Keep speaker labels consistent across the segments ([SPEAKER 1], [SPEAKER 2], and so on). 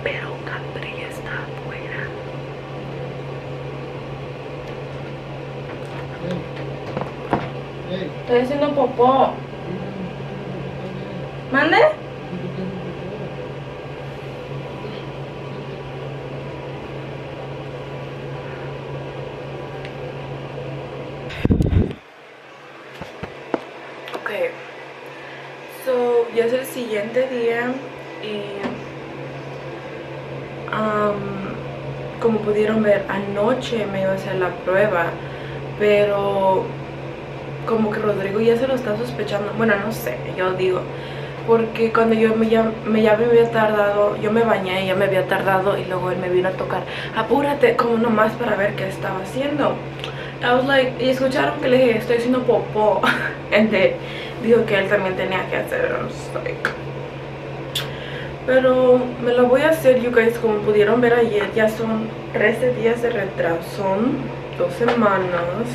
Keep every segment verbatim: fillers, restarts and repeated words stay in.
[SPEAKER 1] pero Capri está afuera. Estoy haciendo popó. ¿Mande? Ok. So, ya es el siguiente día y um, como pudieron ver, anoche me iba a hacer la prueba, pero como que Rodrigo ya se lo está sospechando. Bueno, no sé, yo digo, porque cuando yo me, ya, me, ya me había tardado, yo me bañé y ya me había tardado y luego él me vino a tocar, apúrate, como nomás para ver qué estaba haciendo. I was like, y escucharon que le dije, estoy haciendo popó. And dijo que él también tenía que hacer. I was like, pero me lo voy a hacer, you guys. Como pudieron ver ayer, ya son trece días de retraso, dos semanas.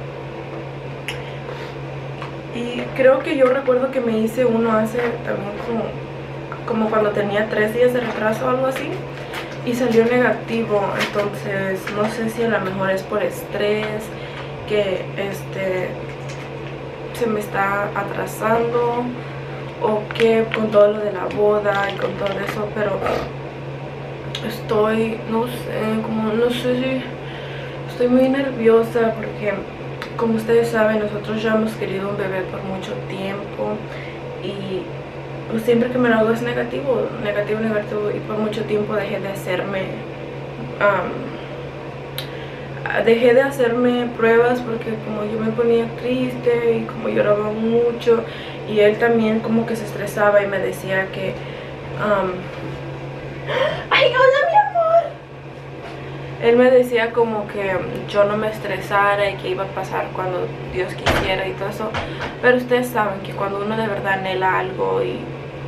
[SPEAKER 1] Y creo que yo recuerdo que me hice uno hace también como, como cuando tenía tres días de retraso o algo así, y salió negativo. Entonces no sé si a lo mejor es por estrés que este se me está atrasando, o que con todo lo de la boda y con todo eso, pero estoy, no sé, como no sé si estoy muy nerviosa porque, como ustedes saben, nosotros ya hemos querido un bebé por mucho tiempo y pues siempre que me lo hago es negativo, negativo, negativo, y por mucho tiempo dejé de hacerme um, dejé de hacerme pruebas porque como yo me ponía triste y como lloraba mucho, y él también como que se estresaba y me decía que um, ¡ay, hola, mi amor! Él me decía como que yo no me estresara y que iba a pasar cuando Dios quisiera y todo eso. Pero ustedes saben que cuando uno de verdad anhela algo y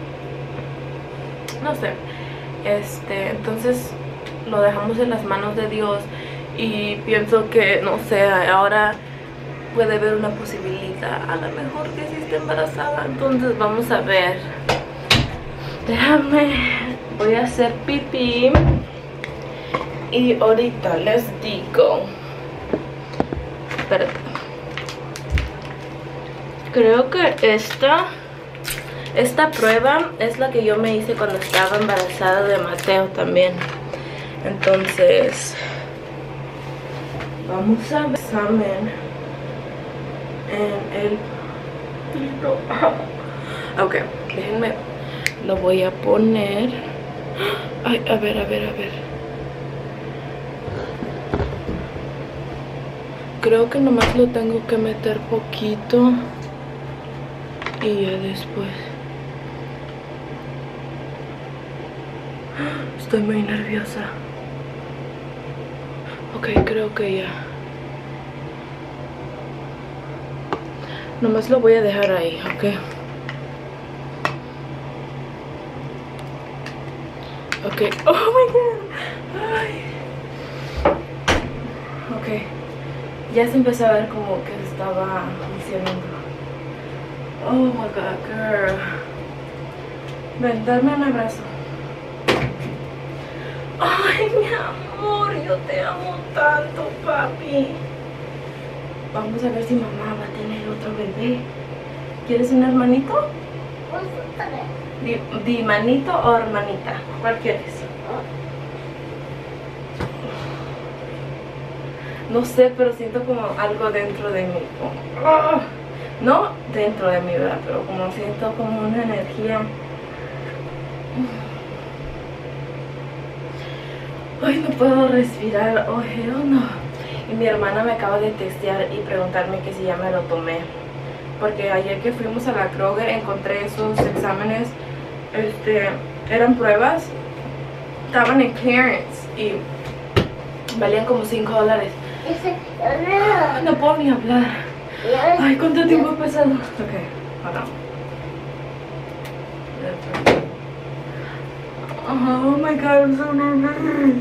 [SPEAKER 1] no sé, este, entonces lo dejamos en las manos de Dios. Y pienso que, no sé, ahora puede haber una posibilidad, a lo mejor que sí esté embarazada. Entonces vamos a ver. Déjame, voy a hacer pipí y ahorita les digo. Espérate. Creo que esta Esta prueba es la que yo me hice cuando estaba embarazada de Mateo también. Entonces vamos a ver examen en el libro. Ok, déjenme, lo voy a poner. Ay, a ver, a ver, a ver. Creo que nomás lo tengo que meter poquito y ya después. Estoy muy nerviosa. Ok, creo que ya. Nomás lo voy a dejar ahí, ok. Ok. Oh my god. Ay. Ok. Ya se empezó a ver como que estaba funcionando. Oh my god, girl. Ven, dame un abrazo. Ay, mi amor, yo te amo tanto, papi. Vamos a ver si mamá va a tener otro bebé. ¿Quieres un hermanito? Di, di manito o hermanita. ¿Cuál quieres? No sé, pero siento como algo dentro de mí. Oh, no dentro de mí, ¿verdad? Pero como siento como una energía. Ay, no puedo respirar. Oh, hell no. Y mi hermana me acaba de textear y preguntarme que si ya me lo tomé. Porque ayer que fuimos a la Kroger encontré esos exámenes. Este, eran pruebas. Estaban en clearance y valían como cinco dólares. No puedo ni hablar. Ay, ¿cuánto tiempo he pasado? Ok, ahora. Oh my god, I'm so nervous.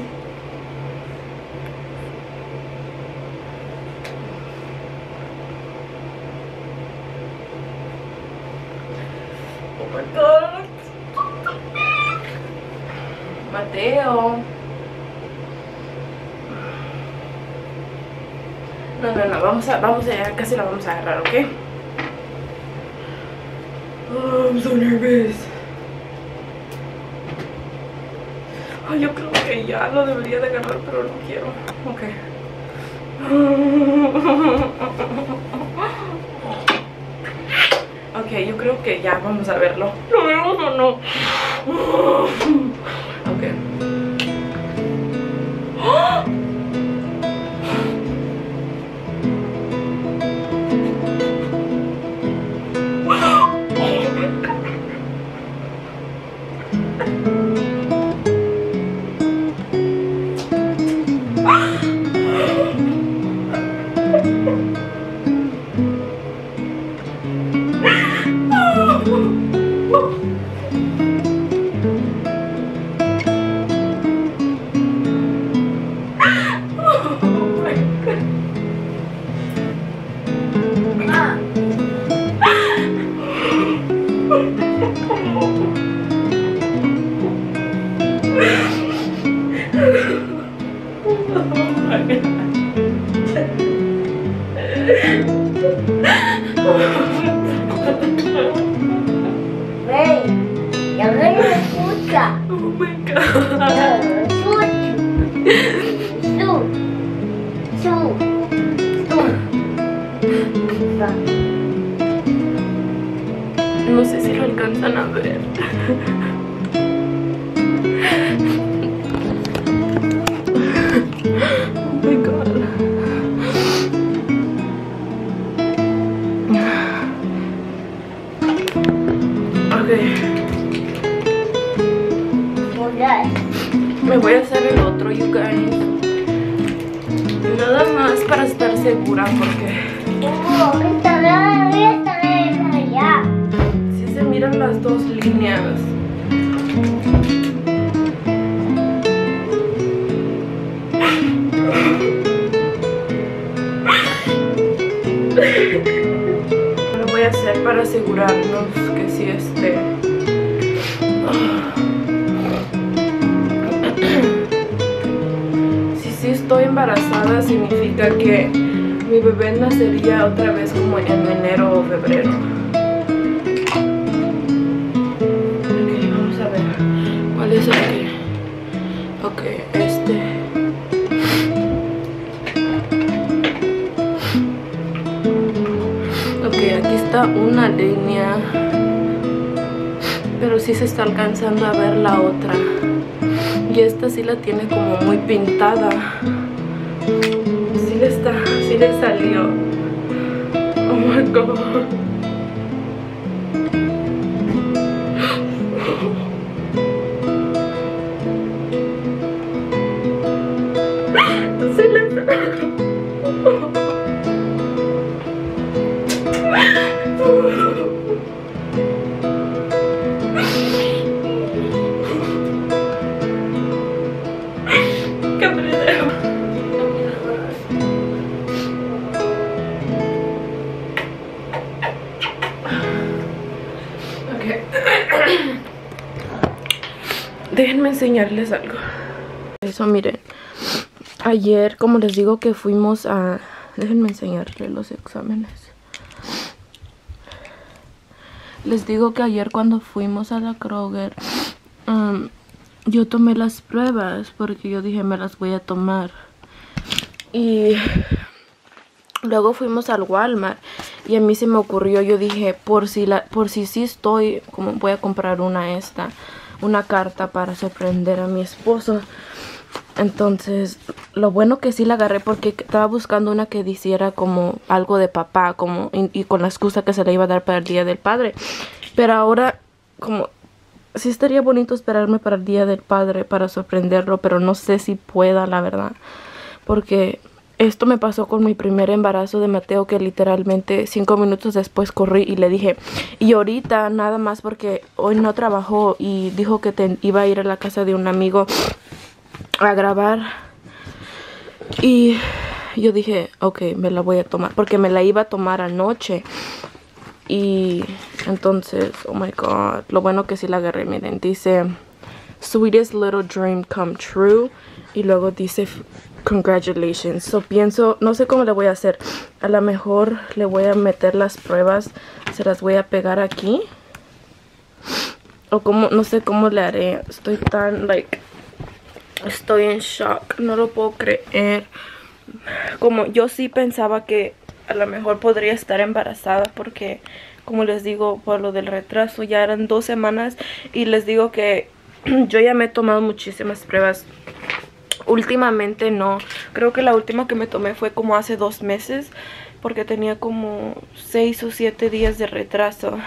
[SPEAKER 1] Oh my god. Mateo. No, no, no, vamos a, vamos a, casi la vamos a agarrar, ¿ok? Oh, I'm so nervous. Oh, yo creo que ya lo debería de agarrar, pero no quiero. Ok. Ok, yo creo que ya vamos a verlo. ¿Lo vemos o no? Ok. ¡Oh!
[SPEAKER 2] Hey, ya no me escucha.
[SPEAKER 1] Oh my god.
[SPEAKER 2] Su, su, su.
[SPEAKER 1] No sé si lo alcanzan a ver. Oh my god. Okay. Me voy a hacer el otro, you guys. Nada más para estar segura porque
[SPEAKER 2] Oh, esta vez, esta vez allá.
[SPEAKER 1] si se miran las dos líneas. Lo voy a hacer para asegurarnos que sí esté. Si sí estoy embarazada, significa que mi bebé nacería otra vez como en enero o febrero. Ok, vamos a ver cuál es el que. Ok, este. Ok, aquí está una línea, pero sí se está alcanzando a ver la otra. Y esta sí la tiene como muy pintada. Sí le está, sí le salió. Oh my god. Sí le salió. ¡Qué frío! Déjenme enseñarles algo. Eso, miren. Ayer, como les digo que fuimos a... Déjenme enseñarles los exámenes. Les digo que ayer cuando fuimos a la Kroger, um, yo tomé las pruebas porque yo dije me las voy a tomar. Y luego fuimos al Walmart y a mí se me ocurrió, yo dije, por si la, por si sí estoy, como voy a comprar una esta, una carta para sorprender a mi esposo. Entonces, lo bueno que sí la agarré porque estaba buscando una que hiciera como algo de papá, como y, y con la excusa que se le iba a dar para el Día del Padre. Pero ahora, como, sí estaría bonito esperarme para el Día del Padre para sorprenderlo, pero no sé si pueda, la verdad. Porque esto me pasó con mi primer embarazo de Mateo, que literalmente cinco minutos después corrí y le dije, y ahorita nada más porque hoy no trabajó y dijo que te, iba a ir a la casa de un amigo a grabar. Y yo dije, ok, me la voy a tomar, porque me la iba a tomar anoche. Y entonces, oh my god, lo bueno que sí la agarré, miren, dice sweetest little dream come true. Y luego dice congratulations. So pienso, no sé cómo le voy a hacer. A lo mejor le voy a meter las pruebas, se las voy a pegar aquí. O como, no sé cómo le haré. Estoy tan, like, estoy en shock. No lo puedo creer. Como yo sí pensaba que a lo mejor podría estar embarazada porque, como les digo, por lo del retraso ya eran dos semanas. Y les digo que yo ya me he tomado muchísimas pruebas. Últimamente no. Creo que la última que me tomé fue como hace dos meses. Porque tenía como seis o siete días de retraso.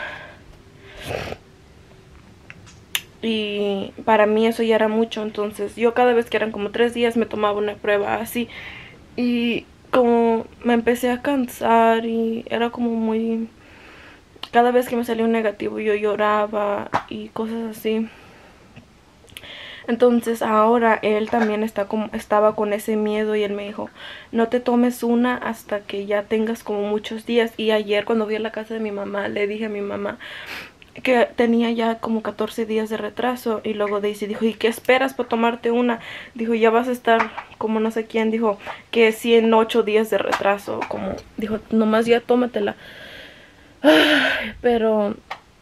[SPEAKER 1] Y para mí eso ya era mucho. Entonces yo cada vez que eran como tres días me tomaba una prueba así. Y como me empecé a cansar y era como muy... Cada vez que me salía un negativo yo lloraba y cosas así. Entonces ahora él también está como, estaba con ese miedo y él me dijo, no te tomes una hasta que ya tengas como muchos días. Y ayer cuando fui a la casa de mi mamá le dije a mi mamá que tenía ya como catorce días de retraso. Y luego Daisy dijo, ¿y qué esperas para tomarte una? Dijo, ya vas a estar como no sé quién. Dijo que sí en ocho días de retraso. Como dijo, nomás ya tómatela. Ay, pero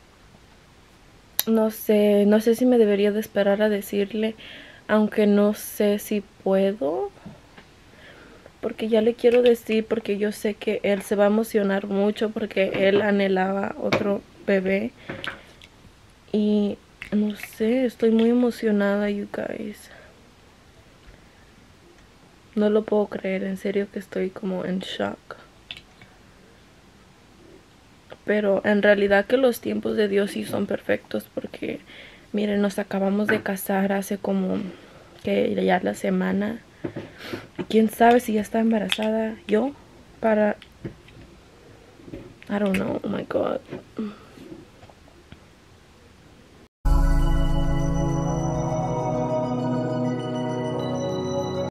[SPEAKER 1] no sé, no sé si me debería de esperar a decirle. Aunque no sé si puedo. Porque ya le quiero decir, porque yo sé que él se va a emocionar mucho. Porque él anhelaba otro bebé. Y no sé, estoy muy emocionada, you guys. No lo puedo creer, en serio que estoy como en shock. Pero en realidad que los tiempos de Dios sí son perfectos. Porque miren, nos acabamos de casar hace como que ya la semana. Y quién sabe si ya está embarazada yo para... I don't know, oh my God.